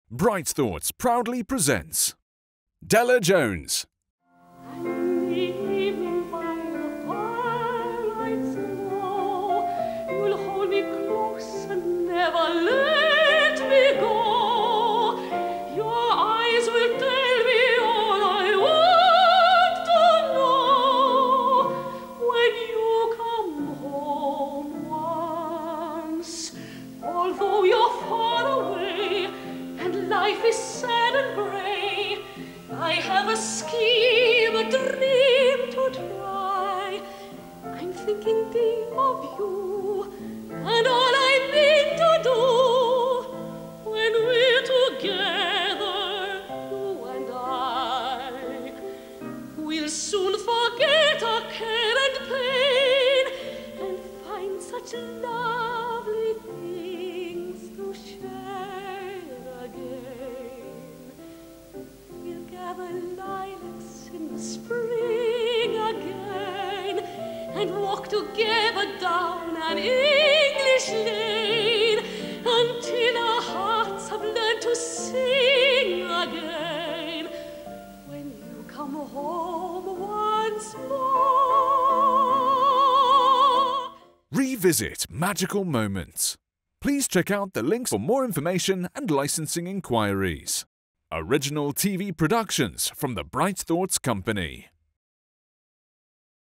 Bright Thoughts proudly presents Della Jones. And even by the firelight's glow, you'll hold me close and never let me go. Your eyes will tell me all I want to know. When you come home once, although you're far away and life is sad and grey, I have a scheme, a dream to try. I'm thinking deep of you and all I mean to do. When we're together, you and I, we'll soon forget our care and pain and find such lovely things to share again. We'll gather lilacs in the spring again and walk together down an English lane until our hearts have learned to sing again. When you come home once more. Revisit magical moments. Please check out the links for more information and licensing inquiries. Original TV productions from the Bright Thoughts Company.